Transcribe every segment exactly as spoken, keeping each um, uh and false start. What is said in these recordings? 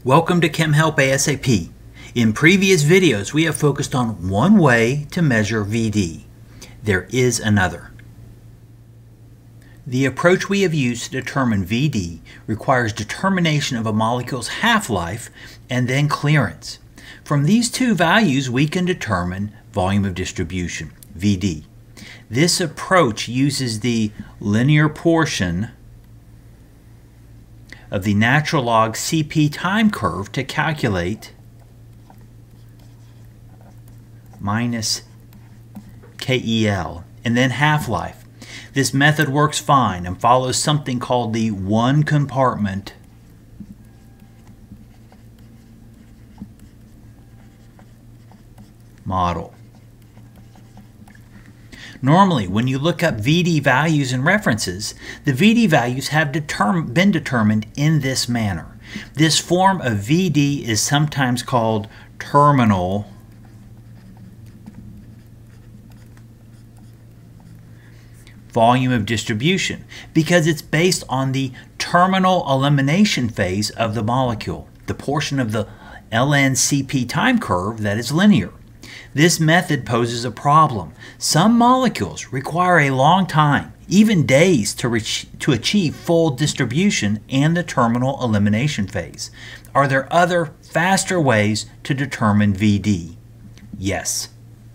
Welcome to Chem Help ASAP. In previous videos, we have focused on one way to measure V D. There is another. The approach we have used to determine V D requires determination of a molecule's half-life and then clearance. From these two values, we can determine volume of distribution, V D. This approach uses the linear portion of the natural log C P time curve to calculate minus K E L and then half-life. This method works fine and follows something called the one compartment model. Normally, when you look up V D values and references, the V D values have determ- been determined in this manner. This form of V D is sometimes called terminal volume of distribution because it's based on the terminal elimination phase of the molecule, the portion of the ln C P time curve that is linear. This method poses a problem. Some molecules require a long time, even days, to, reach, to achieve full distribution and the terminal elimination phase. Are there other, faster ways to determine V D? Yes.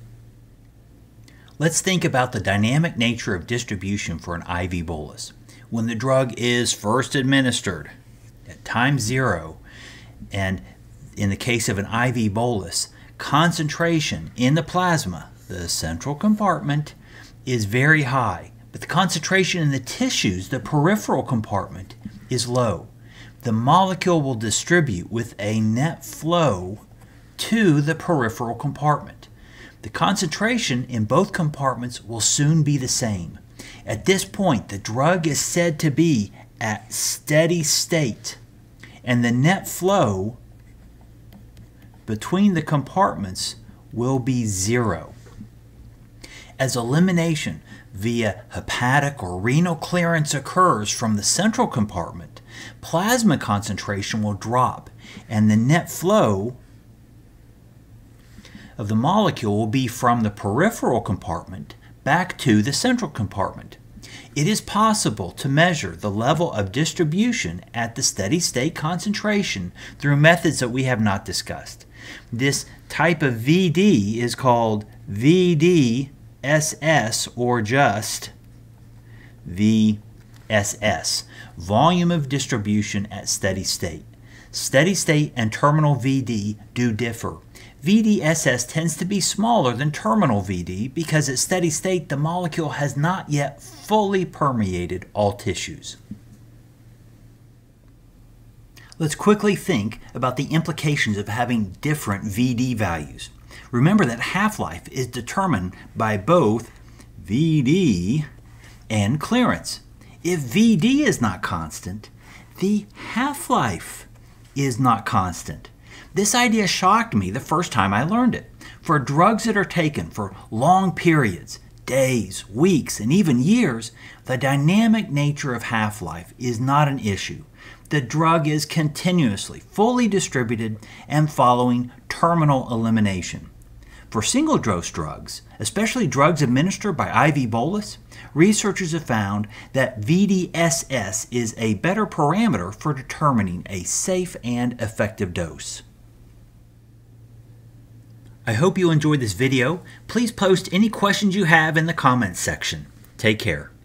Let's think about the dynamic nature of distribution for an I V bolus. When the drug is first administered at time zero, and in the case of an I V bolus, concentration in the plasma, the central compartment, is very high, but the concentration in the tissues, the peripheral compartment, is low. The molecule will distribute with a net flow to the peripheral compartment. The concentration in both compartments will soon be the same. At this point, the drug is said to be at steady state, and the net flow between the compartments will be zero. As elimination via hepatic or renal clearance occurs from the central compartment, plasma concentration will drop and the net flow of the molecule will be from the peripheral compartment back to the central compartment. It is possible to measure the level of distribution at the steady state concentration through methods that we have not discussed. This type of V D is called V D S S or just V S S, volume of distribution at steady state. Steady state and terminal V D do differ. V D S S tends to be smaller than terminal V D because at steady state the molecule has not yet fully permeated all tissues. Let's quickly think about the implications of having different V D values. Remember that half-life is determined by both V D and clearance. If V D is not constant, the half-life is not constant. This idea shocked me the first time I learned it. For drugs that are taken for long periods, days, weeks, and even years, the dynamic nature of half-life is not an issue. The drug is continuously fully distributed and following terminal elimination. For single-dose drugs, especially drugs administered by I V bolus, researchers have found that V D S S is a better parameter for determining a safe and effective dose. I hope you enjoyed this video. Please post any questions you have in the comments section. Take care.